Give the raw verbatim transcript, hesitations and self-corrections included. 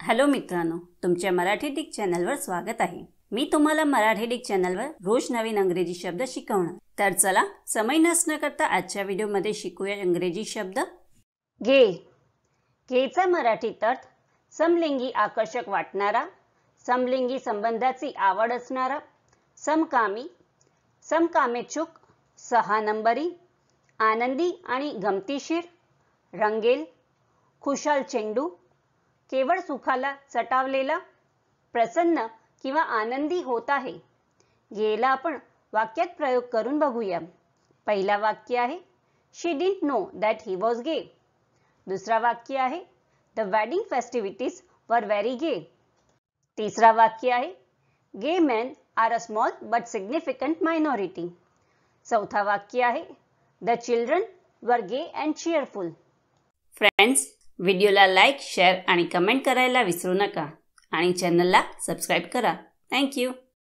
Hello मित्रांनो, तुमच्या Marathi Dick चॅनलवर स्वागत आहे। मी तुम्हाला मराठी डिक चॅनलवर रोज नवीन इंग्रजी शब्द शिकवणार। तर चला समय नष्ट न करता आजच्या व्हिडिओमध्ये शिकूया इंग्रजी शब्द। गे गेचा मराठीत अर्थ समलिंगी आकर्षक वाटणारा, समलिंगी संबंधाची आवड असणारा, समकामी, समकामेच्छुक, सहा नंबरी, आनंदी आणि गमतीशीर, रंगेल, खुशाल चेंडू, केवळ सुखाला चटावलेला, प्रसन्न किंवा आनंदी होत आहे। गेला आपण वाक्यात प्रयोग करून बघूया। पहिला वाक्य आहे she didn't know that he was gay. दुसरा वाक्य आहे the wedding festivities were very gay. तिसरा वाक्य आहे gay men are a small but significant minority. चौथा वाक्य आहे the children were gay and cheerful. Friends, व्हिडिओला लाईक, शेअर आणि कमेंट करायला विसरू नका आणि चॅनलला सबस्क्राइब करा। Thank you.